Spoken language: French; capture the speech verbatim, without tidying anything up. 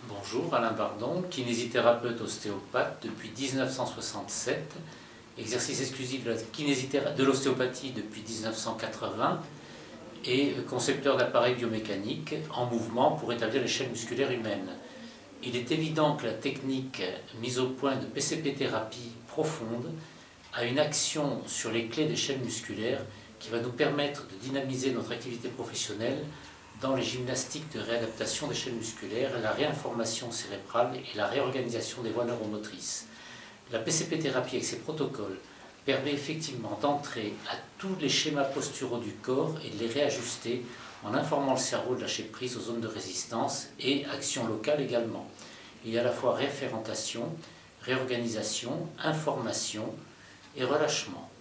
Bonjour, Alain Bardon, kinésithérapeute ostéopathe depuis mille neuf cent soixante-sept, exercice exclusif de la kinésithérapie, de l'ostéopathie depuis mille neuf cent quatre-vingts et concepteur d'appareils biomécaniques en mouvement pour établir l'échelle musculaire humaine. Il est évident que la technique mise au point de P C P-thérapie profonde a une action sur les clés d'échelle musculaire qui va nous permettre de dynamiser notre activité professionnelle dans les gymnastiques de réadaptation d'échelle musculaire, la réinformation cérébrale et la réorganisation des voies neuromotrices. La P C P-thérapie avec ses protocoles permet effectivement d'entrer à tous les schémas posturaux du corps et de les réajuster en informant le cerveau de lâcher prise aux zones de résistance et action locale également. Il y a à la fois référentation, réorganisation, information et relâchement.